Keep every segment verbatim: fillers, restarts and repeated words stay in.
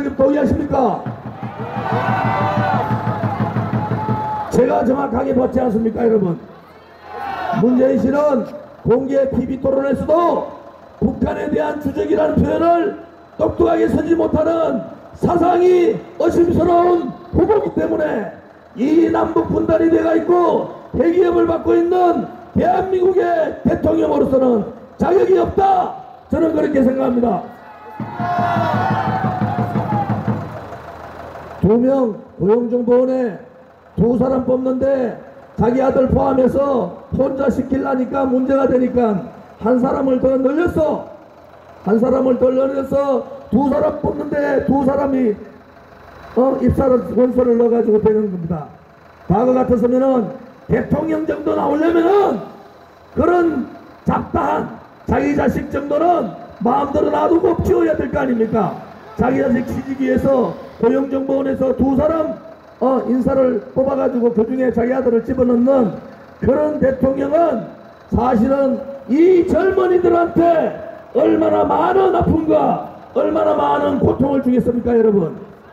월급 동의하십니까? 제가 정확하게 받지 않습니까, 여러분? 문재인 씨는 공개 티비 토론에서도 북한에 대한 주적이라는 표현을 똑똑하게 쓰지 못하는 사상이 의심스러운 후보이기 때문에 이 남북 분단이 돼가 있고 대기업을 받고 있는 대한민국의 대통령으로서는 자격이 없다. 저는 그렇게 생각합니다. 두 명 고용정보원에 두 사람 뽑는데 자기 아들 포함해서 혼자 시키려니까 문제가 되니까 한 사람을 더 늘렸어. 한 사람을 더 늘려서 두 사람 뽑는데 두 사람이 어, 입사를 원서를 넣어가지고 되는 겁니다. 과거 같았으면은 대통령 정도 나오려면은 그런 잡다한 자기 자식 정도는 마음대로 놔두고 키워야 될 거 아닙니까? 자기 자식 취직 위해서 고용정보원에서 두 사람 어, 인사를 뽑아가지고 그 중에 자기 아들을 집어넣는 그런 대통령은 사실은 이 젊은이들한테 얼마나 많은 아픔과 얼마나 많은 고통을 주겠습니까, 여러분?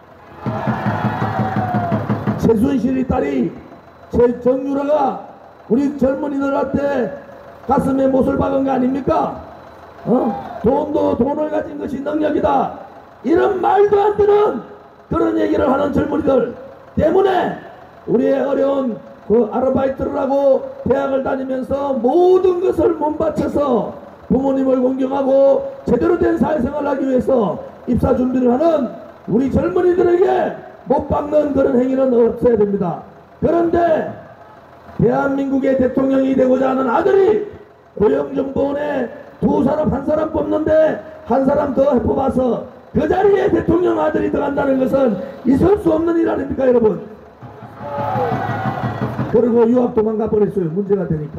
최순실이 딸이 최정유라가 우리 젊은이들한테 가슴에 못을 박은 거 아닙니까? 어? 돈도 돈을 가진 것이 능력이다. 이런 말도 안 되는 그런 얘기를 하는 젊은이들 때문에 우리의 어려운 그 아르바이트를 하고 대학을 다니면서 모든 것을 몸바쳐서 부모님을 공경하고 제대로 된 사회생활을 하기 위해서 입사 준비를 하는 우리 젊은이들에게 못 박는 그런 행위는 없어야 됩니다. 그런데 대한민국의 대통령이 되고자 하는 아들이 고용정보원에 두 사람 한 사람 뽑는데 한 사람 더 뽑아서 그 자리에 대통령 아들이 들어간다는 것은 있을 수 없는 일 아닙니까, 여러분? 그리고 유학 도망가 버렸어요. 문제가 되니까.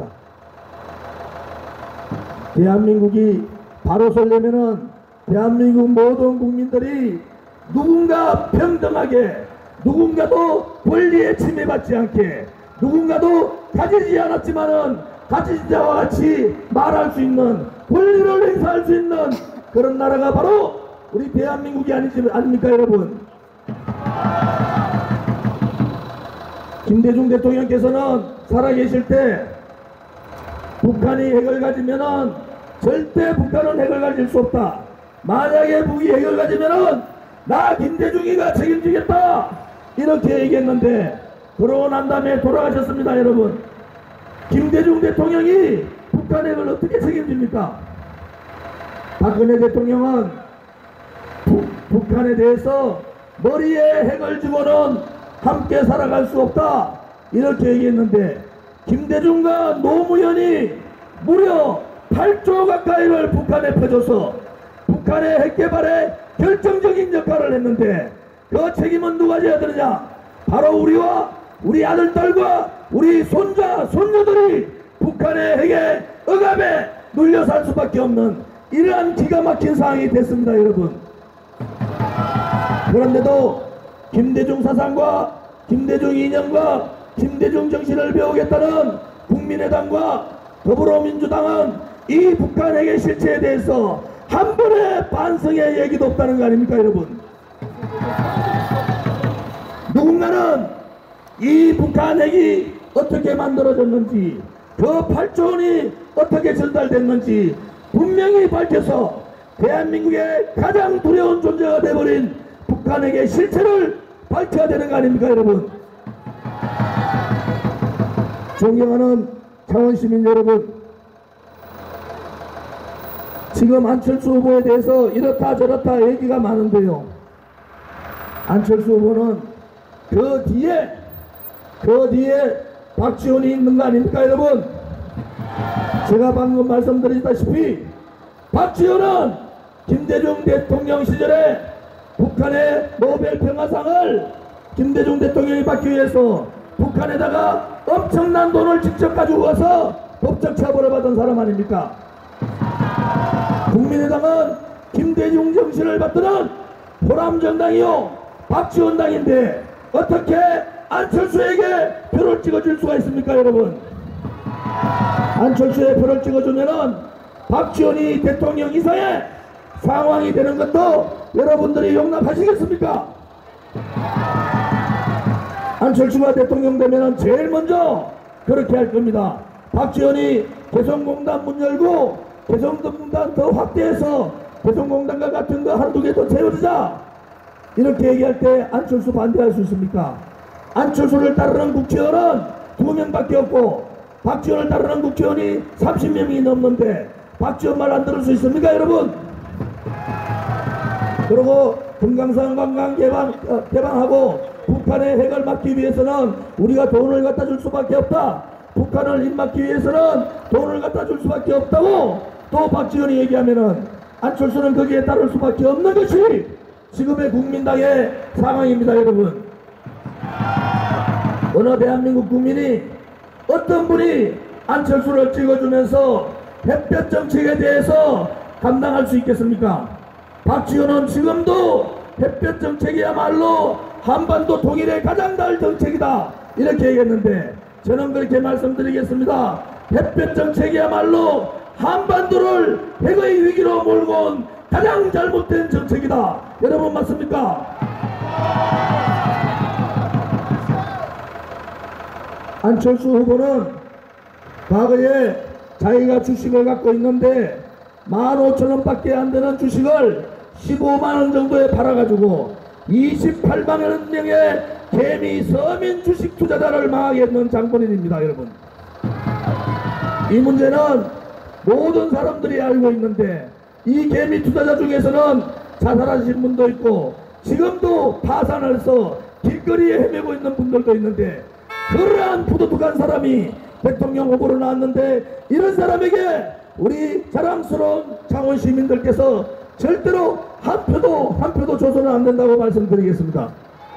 대한민국이 바로 서려면은 대한민국 모든 국민들이 누군가 평등하게, 누군가도 권리에 침해받지 않게, 누군가도 가지지 않았지만은 가진 자와 같이 말할 수 있는, 권리를 행사할 수 있는 그런 나라가 바로 우리 대한민국이 아니지, 아닙니까, 여러분? 김대중 대통령께서는 살아계실 때 북한이 핵을 가지면은 절대 북한은 핵을 가질 수 없다. 만약에 북이 핵을 가지면은 나 김대중이가 책임지겠다. 이렇게 얘기했는데 그러고 난 다음에 돌아가셨습니다, 여러분. 김대중 대통령이 북한 핵을 어떻게 책임집니까? 박근혜 대통령은 부, 북한에 대해서 머리에 핵을 쥐고는 함께 살아갈 수 없다. 이렇게 얘기했는데 김대중과 노무현이 무려 팔조 가까이를 북한에 퍼줘서 북한의 핵개발에 결정적인 역할을 했는데 그 책임은 누가 져야 되느냐? 바로 우리와 우리 아들, 딸과 우리 손자, 손녀들이 북한의 핵에 억압에 눌려 살 수밖에 없는 이러한 기가 막힌 상황이 됐습니다, 여러분. 그런데도 김대중 사상과 김대중 이념과 김대중 정신을 배우겠다는 국민의당과 더불어민주당은 이 북한 핵의 실체에 대해서 한 번의 반성의 얘기도 없다는 거 아닙니까, 여러분? 누군가는 이 북한 핵이 어떻게 만들어졌는지, 그 팔조 원이 어떻게 전달됐는지 분명히 밝혀서 대한민국의 가장 두려운 존재가 돼버린 북한 핵의 실체를 밝혀야 되는 거 아닙니까, 여러분? 존경하는 창원시민 여러분, 지금 안철수 후보에 대해서 이렇다 저렇다 얘기가 많은데요, 안철수 후보는 그 뒤에 그 뒤에 박지원이 있는 거 아닙니까, 여러분? 제가 방금 말씀드렸다시피 박지원은 김대중 대통령 시절에 북한의 노벨 평화상을 김대중 대통령이 받기 위해서 북한에다가 엄청난 돈을 직접 가지고 가서 법적 처벌을 받은 사람 아닙니까? 국민의당은 김대중 정신을 받드는 호남정당이요 박지원당인데 어떻게 안철수에게 표를 찍어줄 수가 있습니까, 여러분? 안철수에 표를 찍어주면은 박지원이 대통령 이사에 상황이 되는 것도 여러분들이 용납하시겠습니까? 안철수가 대통령 되면은 제일 먼저 그렇게 할 겁니다. 박지원이 개성공단 문 열고 개성공단 더 확대해서 개성공단과 같은 거 한두 개 더 세워주자 이렇게 얘기할 때 안철수 반대할 수 있습니까? 안철수를 따르는 국회의원은 두 명밖에 없고 박지원을 따르는 국회의원이 삼십 명이 넘는데 박지원 말 안 들을 수 있습니까 여러분? 그리고 금강산 관광 개방, 어, 개방하고 북한의 핵을 막기 위해서는 우리가 돈을 갖다 줄 수밖에 없다. 북한을 입막기 위해서는 돈을 갖다 줄 수밖에 없다고 또 박지원이 얘기하면은 안철수는 거기에 따를 수밖에 없는 것이 지금의 국민당의 상황입니다 여러분. 어느 대한민국 국민이 어떤 분이 안철수를 찍어주면서 햇볕 정책에 대해서 감당할 수 있겠습니까? 박지원은 지금도 햇볕 정책이야말로 한반도 통일의 가장 나을 정책이다 이렇게 얘기했는데 저는 그렇게 말씀드리겠습니다. 햇볕 정책이야말로 한반도를 핵의 위기로 몰고 온 가장 잘못된 정책이다. 여러분 맞습니까? 안철수 후보는 과거에 자기가 주식을 갖고 있는데 만 오천 원밖에 안 되는 주식을 십오만 원 정도에 팔아가지고 이십팔만 명의 개미 서민 주식 투자자를 망하게 했는 장본인입니다 여러분. 이 문제는 모든 사람들이 알고 있는데 이 개미 투자자 중에서는 자살하신 분도 있고 지금도 파산을 해서 길거리에 헤매고 있는 분들도 있는데 그러한 부도덕한 사람이 대통령 후보로 나왔는데 이런 사람에게 우리 자랑스러운 창원 시민들께서 절대로 한 표도 한 표도 줘서는 안 된다고 말씀드리겠습니다.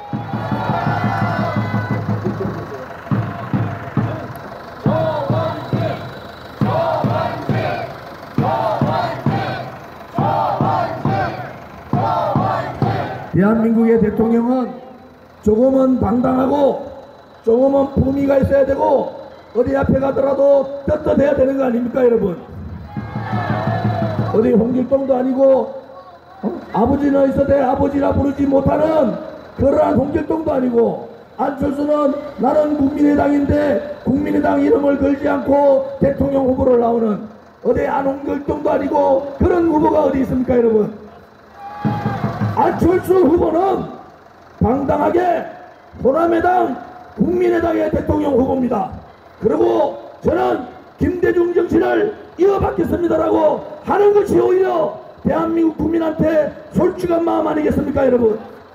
대한민국의 대통령은 조금은 당당하고 조금은 품위가 있어야 되고 어디 앞에 가더라도 떳떳해야 되는 거 아닙니까 여러분? 어디 홍길동도 아니고 어? 아버지는 있어도 아버지라 부르지 못하는 그러한 홍길동도 아니고 안철수는 나는 국민의당인데 국민의당 이름을 걸지 않고 대통령 후보를 나오는 어디 안홍길동도 아니고 그런 후보가 어디 있습니까 여러분? 안철수 후보는 당당하게 호남의당 국민의당의 대통령 후보입니다. 그리고 저는 김대중 정신을 이어받겠습니다라고 하는 것이 오히려 대한민국 국민한테 솔직한 마음 아니겠습니까 여러분?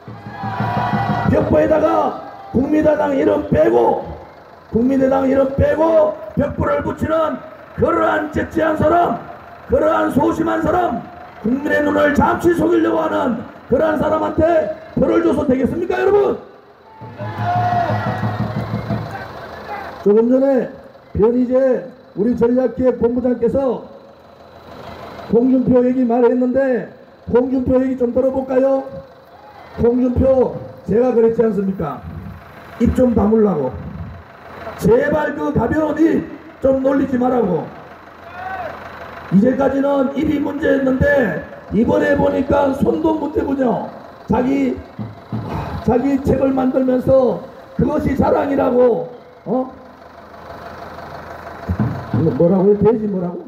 벽보에다가 국민의당 이름 빼고 국민의당 이름 빼고 벽보를 붙이는 그러한 째째한 사람, 그러한 소심한 사람, 국민의 눈을 잠시 속이려고 하는 그러한 사람한테 표를 줘서 되겠습니까 여러분? 조금 전에 변희재 우리 전략기획본부장께서 홍준표 얘기 말했는데 홍준표 얘기 좀 들어볼까요? 홍준표 제가 그랬지 않습니까? 입 좀 다물라고. 제발 그 가벼운 입 좀 놀리지 말라고. 이제까지는 입이 문제였는데 이번에 보니까 손도 문제군요. 자기 자기 책을 만들면서 그것이 자랑이라고 어? 뭐라고요? 돼지 뭐라고?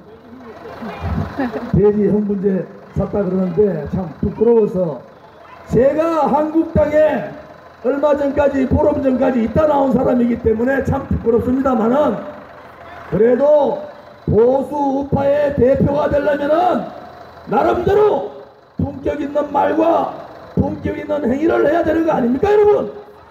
돼지 성분제 샀다 그러는데 참 부끄러워서 제가 한국당에 얼마 전까지 보름 전까지 있다 나온 사람이기 때문에 참 부끄럽습니다만은 그래도 보수 우파의 대표가 되려면은 나름대로 품격 있는 말과 품격 있는 행위를 해야 되는 거 아닙니까 여러분?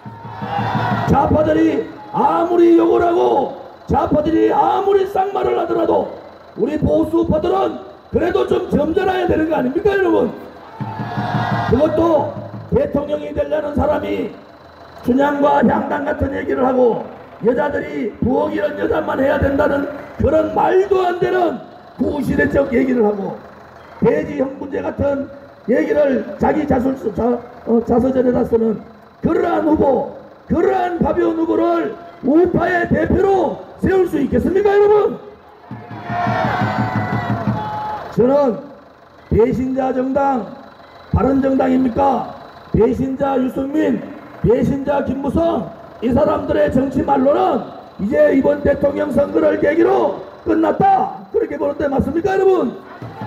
좌파들이 아무리 욕을 하고 좌파들이 아무리 쌍말을 하더라도 우리 보수 우파들은 그래도 좀 점잖아야 되는 거 아닙니까 여러분? 그것도 대통령이 되려는 사람이 춘향과 향단 같은 얘기를 하고 여자들이 부엌 이런 여자만 해야 된다는 그런 말도 안 되는 구시대적 얘기를 하고 돼지 형문제 같은 얘기를 자기 자술, 자, 어, 자서전에다 쓰는 그러한 후보, 그러한 가벼운 후보를 우파의 대표로 세울 수 있겠습니까 여러분? 저는 배신자 정당 바른정당입니까? 배신자 유승민, 배신자 김무성, 이 사람들의 정치 말로는 이제 이번 대통령 선거를 계기로 끝났다, 그렇게 보는데 맞습니까 여러분?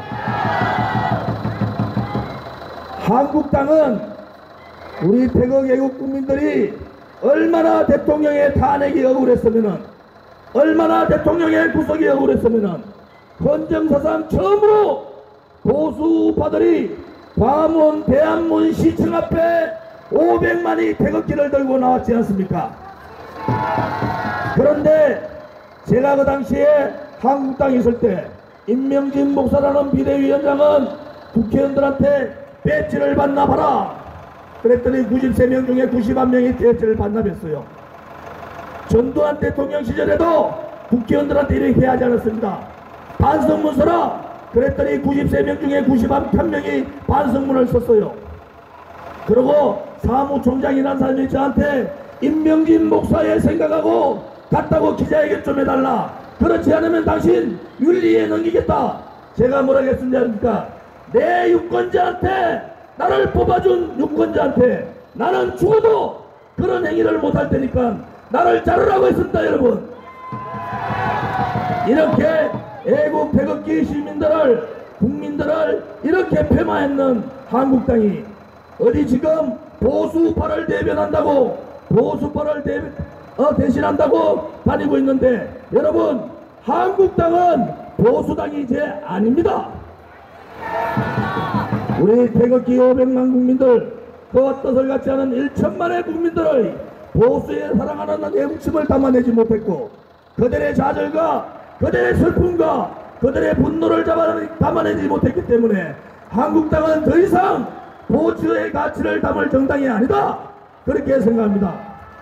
한국당은 우리 태극 애국 국민들이 얼마나 대통령의 탄핵이 억울했으면은, 얼마나 대통령의 구속이 억울했으면은 헌정사상 처음으로 보수 우파들이 광화문 대한문 시청 앞에 오백만이 태극기를 들고 나왔지 않습니까? 그런데 제가 그 당시에 한국당에 있을 때 임명진 목사라는 비대위원장은 국회의원들한테 배지를 반납하라 그랬더니 구십삼 명 중에 구십일 명이 배지를 반납했어요. 전두환 대통령 시절에도 국회의원들한테 이렇게 하지 않았습니다. 반성문 써라 그랬더니 구십삼 명 중에 구십일 명이 반성문을 썼어요. 그리고 사무총장이란 사람이 저한테 임명진 목사의 생각하고 같다고 기자회견 좀 해달라, 그렇지 않으면 당신 윤리에 넘기겠다. 제가 뭐라 했습니까? 내 유권자한테, 나를 뽑아준 유권자한테 나는 죽어도 그런 행위를 못할 테니까 나를 자르라고 했습니다. 여러분, 이렇게 애국 태극기 시민들을, 국민들을 이렇게 폐마했는 한국당이 어디 지금 보수파를 대변한다고, 보수파를 대, 어, 대신한다고 다니고 있는데, 여러분 한국당은 보수당이 이제 아닙니다. 우리 태극기 오백만 국민들, 그 뜻을 갖지 않은 천만의 국민들의 보수에 사랑하는 애국심을 담아내지 못했고, 그들의 좌절과 그들의 슬픔과 그들의 분노를 담아내지 못했기 때문에 한국당은 더 이상 보수의 가치를 담을 정당이 아니다, 그렇게 생각합니다.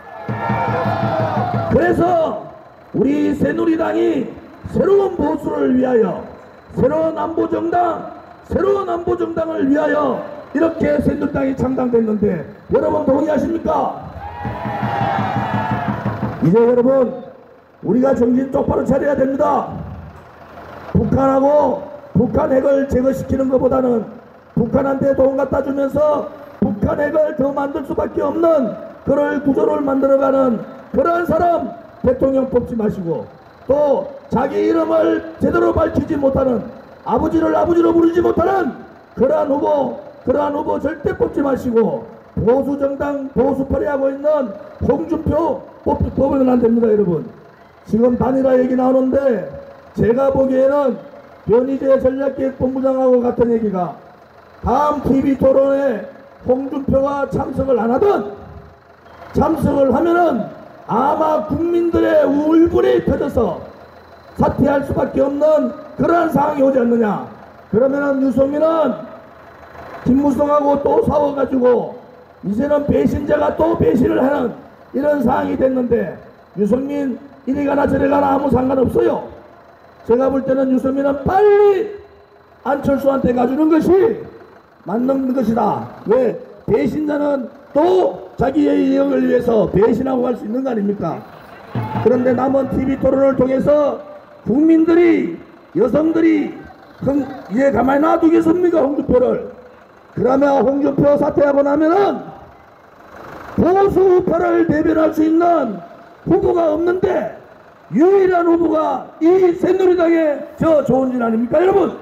그래서 우리 새누리당이 새로운 보수를 위하여, 새로운 안보정당, 새로운 안보정당을 위하여 이렇게 새누리당이 창당됐는데 여러분 동의하십니까? 이제 여러분 우리가 정신 똑바로 차려야 됩니다. 북한하고 북한 핵을 제거시키는 것보다는 북한한테 돈 갖다 주면서 북한 핵을 더 만들 수밖에 없는 그런 구조를 만들어가는 그런 사람 대통령 뽑지 마시고, 또 자기 이름을 제대로 밝히지 못하는, 아버지를 아버지로 부르지 못하는 그러한 후보, 그러한 후보 절대 뽑지 마시고 보수정당, 보수파리 하고 있는 홍준표 뽑, 뽑으면 안 됩니다. 여러분, 지금 단일화 얘기 나오는데 제가 보기에는 변희재 전략기획본부장하고 같은 얘기가, 다음 티비 토론에 홍준표가 참석을 안 하든 참석을 하면은 아마 국민들의 울분이 터져서 사퇴할 수밖에 없는 그러한 상황이 오지 않느냐. 그러면은 유승민은 김무성하고 또 싸워가지고 이제는 배신자가 또 배신을 하는 이런 상황이 됐는데, 유승민 이리 가나 저리 가나 아무 상관없어요. 제가 볼 때는 유승민은 빨리 안철수한테 가주는 것이 맞는 것이다. 왜? 배신자는 또 자기의 이익을 위해서 배신하고 갈 수 있는 거 아닙니까? 그런데 남은 티비 토론을 통해서 국민들이, 여성들이 흥, 이제 가만히 놔두겠습니까? 홍준표를. 그러면 홍준표 사퇴하고 나면은 보수 우파를 대변할 수 있는 후보가 없는데 유일한 후보가 이 새누리당의 저 조은진 아닙니까 여러분?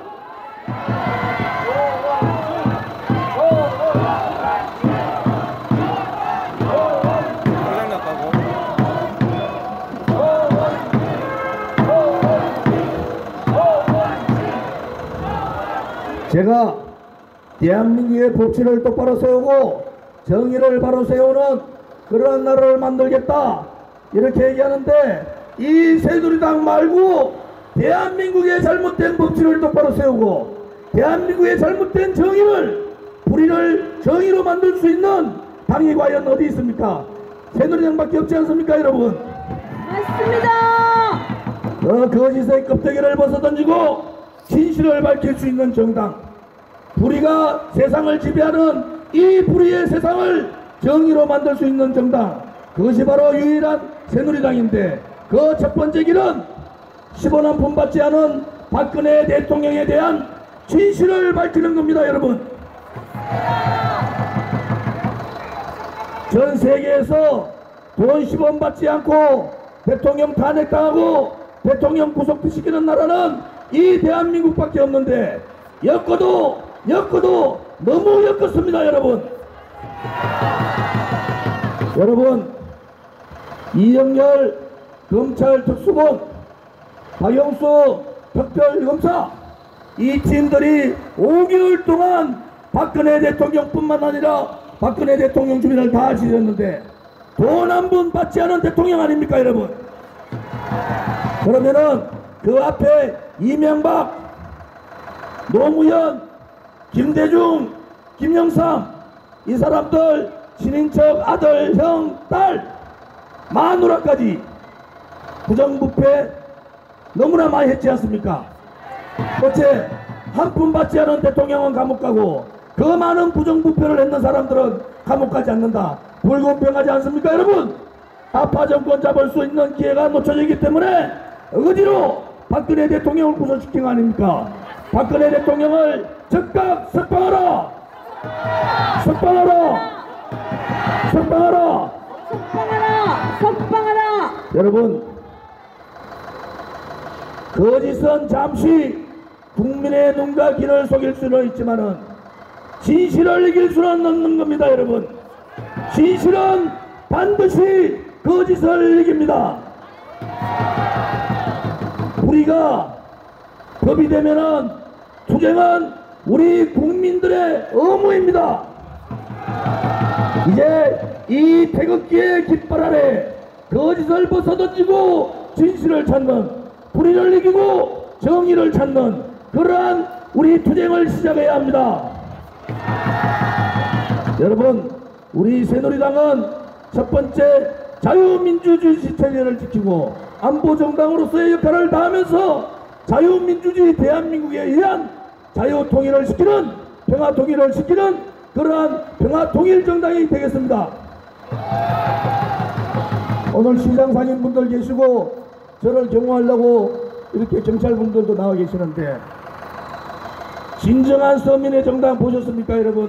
제가 대한민국의 법치를 똑바로 세우고 정의를 바로 세우는 그런 나라를 만들겠다 이렇게 얘기하는데, 이 새누리당 말고 대한민국의 잘못된 법치를 똑바로 세우고 대한민국의 잘못된 정의를, 불의를 정의로 만들 수 있는 당이 과연 어디 있습니까? 새누리당밖에 없지 않습니까 여러분? 맞습니다. 어, 거짓의 껍데기를 벗어던지고 진실을 밝힐 수 있는 정당, 불의가 세상을 지배하는 이 불의의 세상을 정의로 만들 수 있는 정당, 그것이 바로 유일한 새누리당인데, 그 첫 번째 길은 십 원 한 푼 받지 않은 박근혜 대통령에 대한 진실을 밝히는 겁니다, 여러분. 전 세계에서 돈 십 원 받지 않고 대통령 탄핵당하고 대통령 구속시키는 나라는 이 대한민국밖에 없는데 엮어도 엮어도 너무 엮었습니다, 여러분. 여러분, 이영렬 검찰 특수본, 박영수 특별검사, 이 팀들이 오 개월 동안 박근혜 대통령뿐만 아니라 박근혜 대통령 주민을 다 지렸는데 돈 한 푼 받지 않은 대통령 아닙니까, 여러분? 그러면은 그 앞에 이명박, 노무현, 김대중, 김영삼, 이 사람들 친인척 아들, 형, 딸, 마누라까지 부정부패 너무나 많이 했지 않습니까? 어째 한 푼 받지 않은 대통령은 감옥 가고 그 많은 부정부패를 했는 사람들은 감옥 가지 않는다. 불공평하지 않습니까, 여러분? 아파 정권 잡을 수 있는 기회가 놓쳐지기 때문에 어디로 박근혜 대통령을 구속시킨 거 아닙니까? 박근혜 대통령을 즉각 석방하라! 석방하라! 석방하라! 석방하라! 석방하라! 여러분, 거짓은 잠시 국민의 눈과 귀를 속일 수는 있지만은 진실을 이길 수는 없는 겁니다, 여러분. 진실은 반드시 거짓을 이깁니다. 우리가 법이 되면은 투쟁은 우리 국민들의 의무입니다. 이제 이 태극기의 깃발 아래 거짓을 벗어던지고 진실을 찾는, 불의를 이기고 정의를 찾는 그러한 우리 투쟁을 시작해야 합니다. 여러분, 우리 새누리당은 첫 번째 자유민주주의 체제를 지키고 안보정당으로서의 역할을 다하면서 자유민주주의 대한민국에 의한 자유통일을 시키는, 평화통일을 시키는 그러한 평화통일정당이 되겠습니다. 오늘 시장 상인분들 계시고 저를 경호하려고 이렇게 경찰분들도 나와 계시는데 진정한 서민의 정당 보셨습니까, 여러분?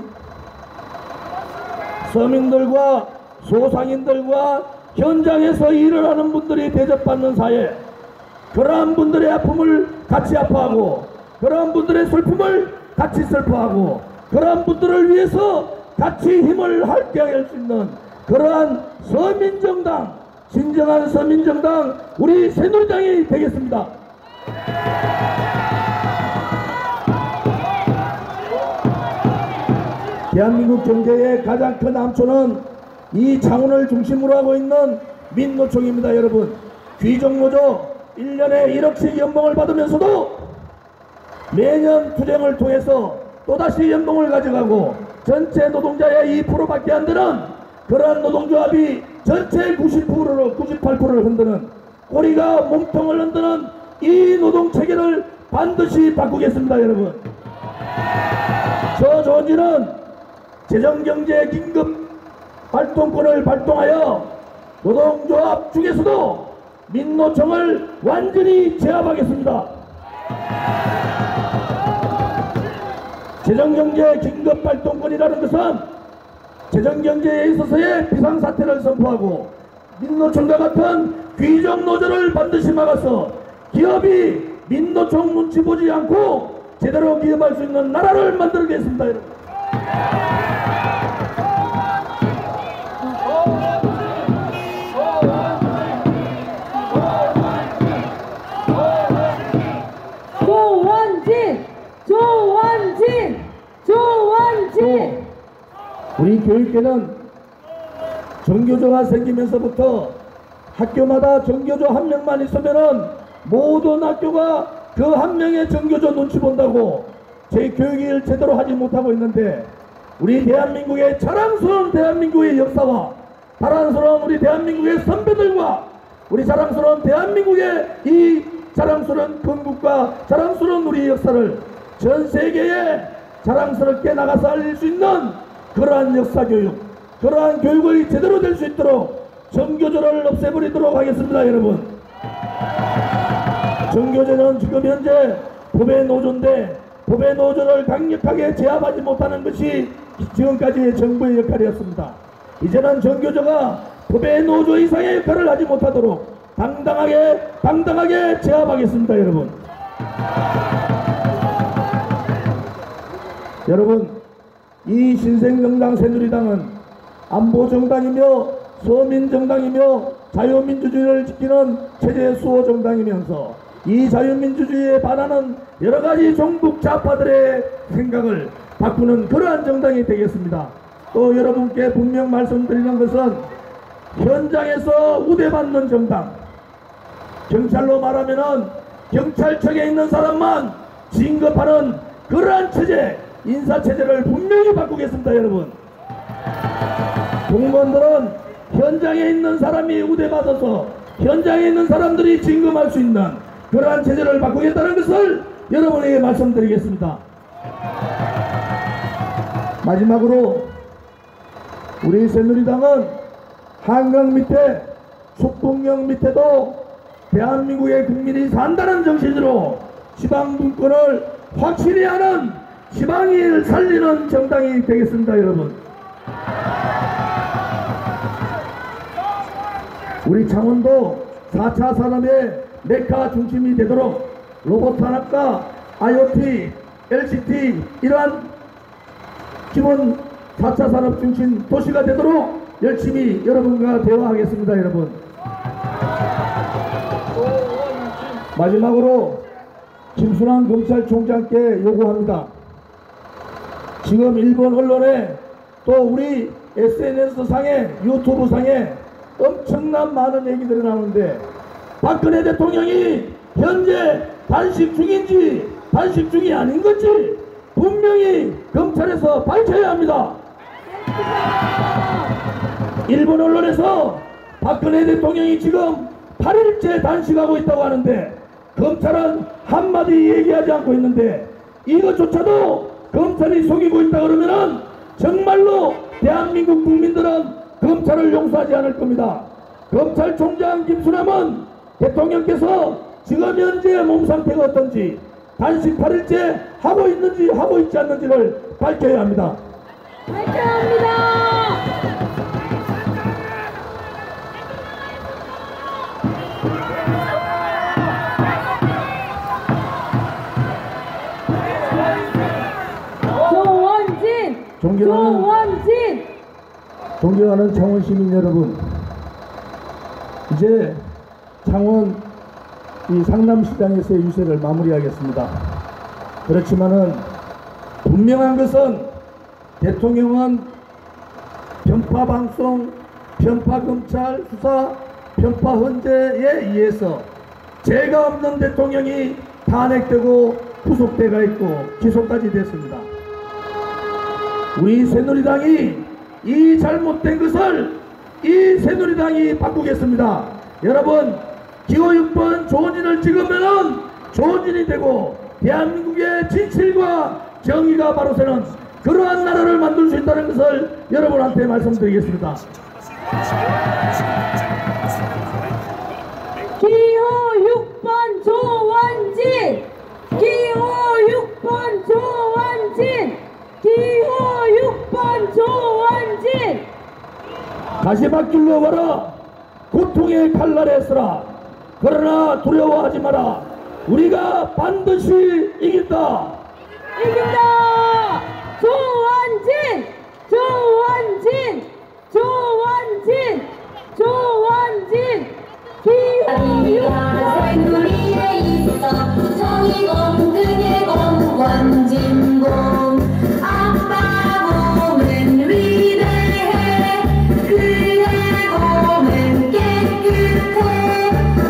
서민들과 소상인들과 현장에서 일을 하는 분들이 대접받는 사회, 그러한 분들의 아픔을 같이 아파하고 그러한 분들의 슬픔을 같이 슬퍼하고 그러한 분들을 위해서 같이 힘을 함께 할 수 있는 그러한 서민정당, 진정한 서민정당 우리 새누리당이 되겠습니다. 대한민국 경제의 가장 큰 함초는 이 창원을 중심으로 하고 있는 민노총입니다, 여러분. 귀족노조 일 년에 일억씩 연봉을 받으면서도 매년 투쟁을 통해서 또다시 연봉을 가져가고 전체 노동자의 이 퍼센트밖에 안 되는 그러한 노동조합이 전체 구십 퍼센트로 구십팔 퍼센트를 흔드는, 꼬리가 몸통을 흔드는 이 노동체계를 반드시 바꾸겠습니다, 여러분. 저 조원진은 재정경제 긴급 발동권을 발동하여 노동조합 중에서도 민노총을 완전히 제압하겠습니다. 재정경제 긴급 발동권이라는 것은 재정경제에 있어서의 비상사태를 선포하고 민노총과 같은 귀족노조를 반드시 막아서 기업이 민노총 눈치 보지 않고 제대로 기업할 수 있는 나라를 만들겠습니다, 여러분. 조원진! 조원진! 조원진! 우리 교육계는 정교조가 생기면서부터 학교마다 정교조 한 명만 있으면은 모든 학교가 그 한 명의 정교조 눈치 본다고 제 교육을 제대로 하지 못하고 있는데, 우리 대한민국의 자랑스러운 대한민국의 역사와 자랑스러운 우리 대한민국의 선배들과 우리 자랑스러운 대한민국의 이 자랑스러운 건국과 자랑스러운 우리 역사를 전 세계에 자랑스럽게 나가서 알릴 수 있는 그러한 역사교육, 그러한 교육이 제대로 될 수 있도록 정교조를 없애버리도록 하겠습니다, 여러분. 정교조는 지금 현재 법의 노조인데 법의 노조를 강력하게 제압하지 못하는 것이 지금까지의 정부의 역할이었습니다. 이제는 정교조가 법의 노조 이상의 역할을 하지 못하도록 당당하게 당당하게 제압하겠습니다. 여러분 여러분 이 신생정당 새누리당은 안보정당이며 서민정당이며 자유민주주의를 지키는 체제 수호정당이면서 이 자유민주주의에 반하는 여러가지 종북 좌파들의 생각을 바꾸는 그러한 정당이 되겠습니다. 또 여러분께 분명 말씀드리는 것은 현장에서 우대받는 정당, 경찰로 말하면은 경찰청에 있는 사람만 진급하는 그러한 체제, 인사체제를 분명히 바꾸겠습니다. 여러분 공무원들은 현장에 있는 사람이 우대받아서 현장에 있는 사람들이 진급할 수 있는 그러한 체제를 바꾸겠다는 것을 여러분에게 말씀드리겠습니다. 마지막으로 우리 새누리당은 한강 밑에 축동령 밑에도 대한민국의 국민이 산다는 정신으로 지방분권을 확실히 하는 지방을 살리는 정당이 되겠습니다. 여러분 우리 창원도 사 차 산업의 메카 중심이 되도록 로봇 산업과 아이오티, 엘씨티 이러한 기본 사 차 산업 중심 도시가 되도록 열심히 여러분과 대화하겠습니다. 여러분 마지막으로 김순환 검찰총장께 요구합니다. 지금 일본 언론에 또 우리 에스엔에스 상에 유튜브 상에 엄청난 많은 얘기들이 나오는데 박근혜 대통령이 현재 단식 중인지 단식 중이 아닌 건지 분명히 검찰에서 밝혀야 합니다. 일본 언론에서 박근혜 대통령이 지금 팔 일째 단식하고 있다고 하는데 검찰은 한마디 얘기하지 않고 있는데 이것조차도 검찰이 속이고 있다 그러면은 정말로 대한민국 국민들은 검찰을 용서하지 않을 겁니다. 검찰총장 김순남은 대통령께서 지금 현재 몸 상태가 어떤지 단식 팔 일째 하고 있는지 하고 있지 않는지를 밝혀야 합니다. 밝혀야 합니다. 조원진! 존경하는, 조원진! 존경하는 창원 시민 여러분, 이제 창원 이 상남시장에서의 유세를 마무리하겠습니다. 그렇지만은 분명한 것은 대통령은 편파방송, 편파검찰 수사, 편파헌재에 의해서 죄가 없는 대통령이 탄핵되고 구속돼가 있고 기소까지 됐습니다. 우리 새누리당이 이 잘못된 것을 이 새누리당이 바꾸겠습니다. 여러분 기호 육 번 조원진을 찍으면은 조원진이 되고 대한민국의 진실과 정의가 바로 서는 그러한 나라를 만들 수 있다는 것을 여러분한테 말씀드리겠습니다. 기호 육 번 조원진! 기호 육 번 조원진! 기호 육 번 조원진! 가시밭길로 걸어 고통의 칼날에 서라. 그러나 두려워하지 마라. 우리가 반드시 이긴다. 이긴다! 조원진! 조원진! 조원진! 조원진! 기호 육 번 새누리에 있어 정의공 등의공 원진공 아빠 몸은 위대해 그의 몸은 깨끗해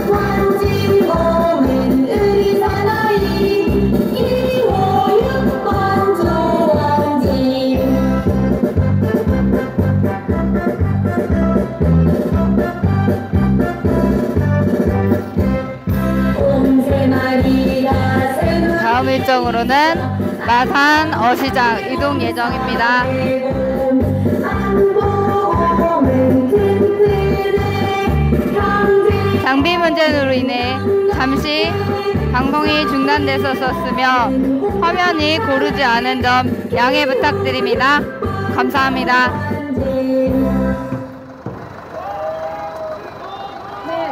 원진공은 의사나이 기호 육 번 조원진 다음 일정으로는 마산 어시장 이동 예정입니다. 장비 문제로 인해 잠시 방송이 중단됐었으며 화면이 고르지 않은 점 양해 부탁드립니다. 감사합니다. 네.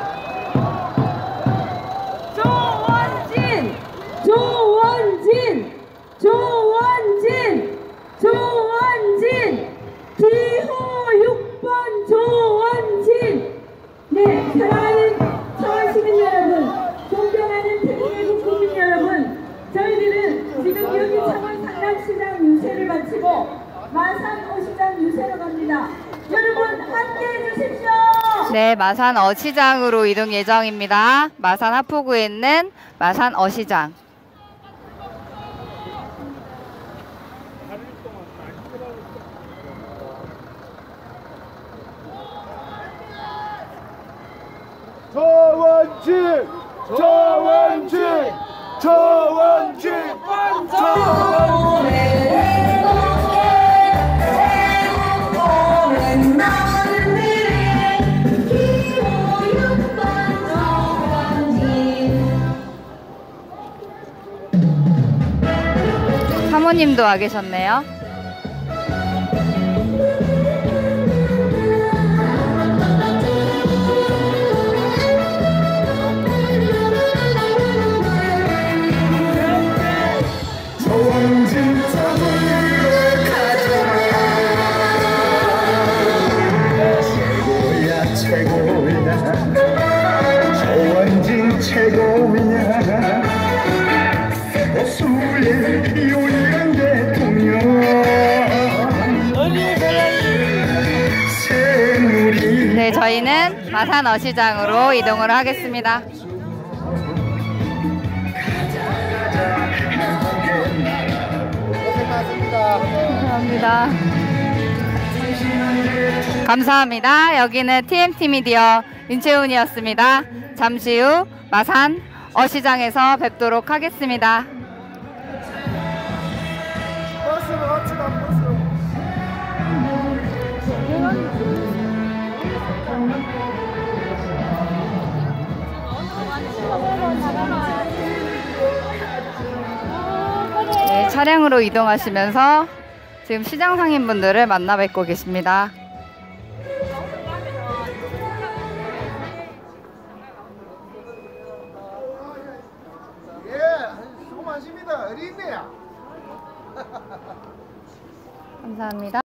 조원진, 조원진, 조원진, 조원진, 기호 육 번 조원진. 네, 사랑하는 서울 시민 여러분, 존경하는 대한민국 국민 여러분, 저희들은 지금 여기 창원 상남시장 유세를 마치고 마산 어시장 유세로 갑니다. 여러분 함께해 주십시오. 네, 마산 어시장으로 이동 예정입니다. 마산 하포구에 있는 마산 어시장. 조원진! 조원진! 조원진! 조원진! 사모님도 와 계셨네요. 조원진 자동으로 가져라 최고야 최고야 조원진 최고야 수의 요리한 대통령 새누리 네, 저희는 마산 어시장으로 이동을 하겠습니다. 감사합니다. 감사합니다. 여기는 티엠티 미디어 윤채훈이었습니다. 잠시 후 마산 어시장에서 뵙도록 하겠습니다. 버스로 갑시다 버스로 네, 차량으로 이동하시면서 지금 시장 상인분들을 만나 뵙고 계십니다. 예 수고 많습니다 어린이야 감사합니다.